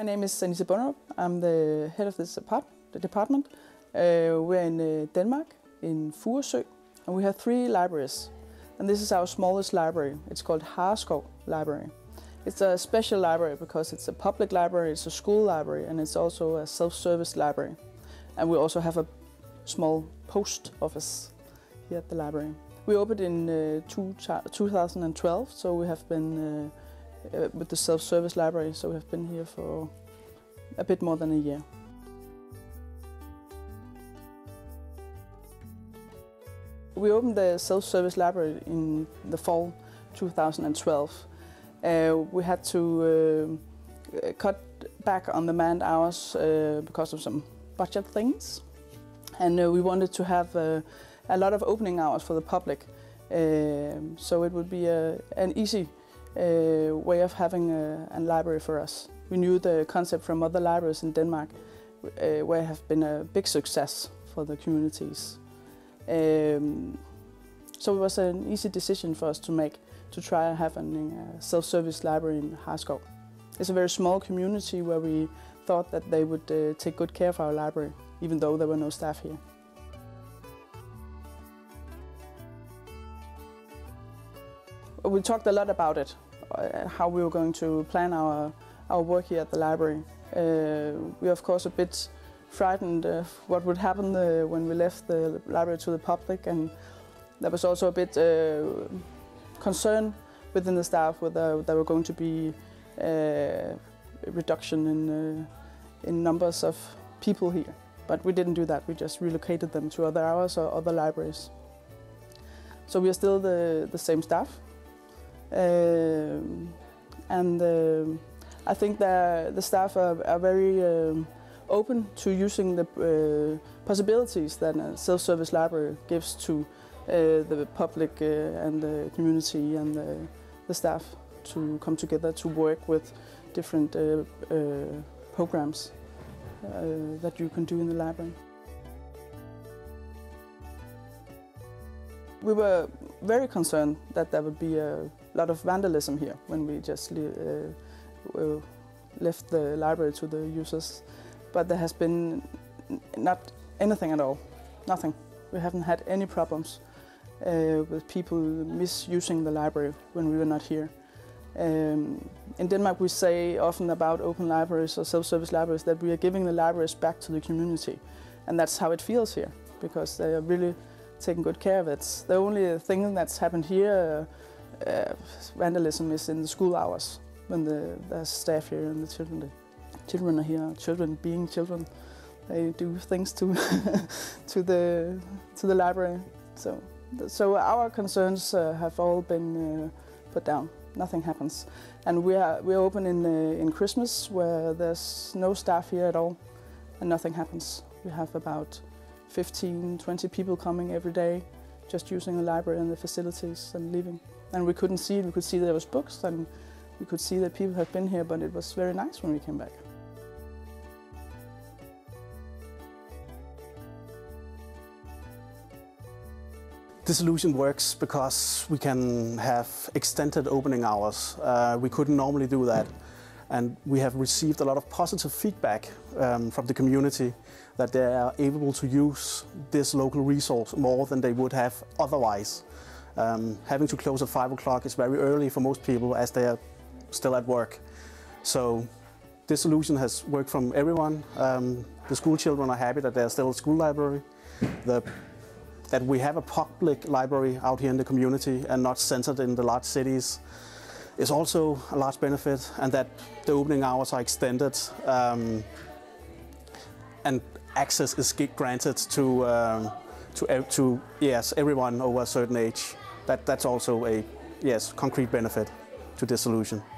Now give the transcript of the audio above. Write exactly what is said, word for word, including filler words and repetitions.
My name is Anissa Bunderup. I'm the head of this apart the department. Uh, we're in uh, Denmark, in Furesø, and we have three libraries. And this is our smallest library. It's called Hareskov Library. It's a special library because it's a public library, it's a school library, and it's also a self-service library. And we also have a small post office here at the library. We opened in uh, two, two thousand twelve, so we have been uh, uh, with the self-service library, so we have been here for a bit more than a year. We opened the self-service library in the fall two thousand twelve. Uh, we had to uh, cut back on the manned hours uh, because of some budget things, and uh, we wanted to have uh, a lot of opening hours for the public, uh, so it would be a, an easy uh, way of having a, a library for us. We knew the concept from other libraries in Denmark, uh, where have been a big success for the communities. Um, so it was an easy decision for us to make, to try having a self-service library in Hareskov. It's a very small community where we thought that they would uh, take good care of our library, even though there were no staff here. We talked a lot about it, uh, how we were going to plan our, our work here at the library. Uh, we are of course a bit frightened of what would happen uh, when we left the library to the public, and there was also a bit uh, concern within the staff whether there were going to be uh, a reduction in, uh, in numbers of people here. But we didn't do that, we just relocated them to other hours or other libraries. So we are still the, the same staff. Uh, and uh, I think that the staff are, are very um, open to using the uh, possibilities that a self-service library gives to uh, the public uh, and the community and the, the staff to come together to work with different uh, uh, programs uh, that you can do in the library. We were very concerned that there would be a lot of vandalism here when we just uh, left the library to the users. But there has been not anything at all, nothing. We haven't had any problems uh, with people misusing the library when we were not here. Um, in Denmark we say often about open libraries or self-service libraries that we are giving the libraries back to the community. And that's how it feels here, because they are really taking good care of it. The only thing that's happened here, uh, uh, vandalism, is in the school hours, when the, the staff here and the children Children are here. Children, being children, they do things to to the to the library. So, so our concerns uh, have all been uh, put down. Nothing happens, and we are we are open in uh, in Christmas, where there's no staff here at all, and nothing happens. We have about fifteen, twenty people coming every day, just using the library and the facilities and leaving. And we couldn't see. We could see there was books, and we could see that people had been here, but it was very nice when we came back. The solution works because we can have extended opening hours. Uh, we couldn't normally do that. And we have received a lot of positive feedback um, from the community that they are able to use this local resource more than they would have otherwise. Um, having to close at five o'clock is very early for most people, as they are still at work. So this solution has worked from everyone. Um, the school children are happy that there's still a school library. The that we have a public library out here in the community and not centered in the large cities is also a large benefit, and that the opening hours are extended um, and access is granted to, um, to, to yes, everyone over a certain age. That, that's also a yes, concrete benefit to this solution.